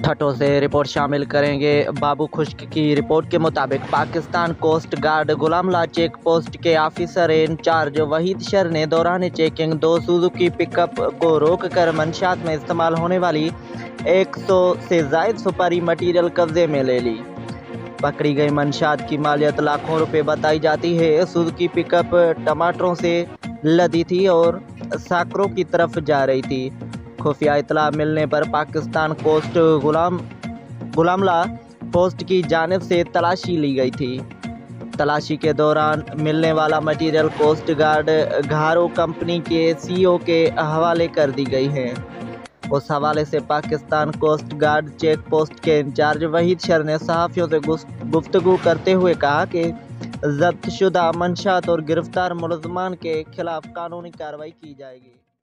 ठट्टों से रिपोर्ट शामिल करेंगे। बाबू खुश्क की रिपोर्ट के मुताबिक पाकिस्तान कोस्ट गार्ड गुलामला चेक पोस्ट के ऑफिसर इंचार्ज वहीद शर ने दौरान चेकिंग 2 सुजुकी पिकअप को रोककर मंशियात में इस्तेमाल होने वाली 100 से ज़ायद सुपारी मटीरियल कब्जे में ले ली। पकड़ी गई मंशियात की मालियत लाखों रुपए बताई जाती है। सुजुकी पिकअप टमाटरों से लदी थी और साकरों की तरफ जा रही थी। खुफिया इतला मिलने पर पाकिस्तान कोस्ट गुलामला पोस्ट की जानिब से तलाशी ली गई थी। तलाशी के दौरान मिलने वाला material coast guard Gharo company के सीईओ के हवाले कर दी गई है। उस हवाले से Pakistan coast guard check post के इंचार्ज वहीद शर ने सहाफ़ियों से गुफ्तगू करते हुए कहा कि जब्त शुदा मंशियात और गिरफ्तार मुलज़मान के खिलाफ कानूनी कार्रवाई की जाएगी।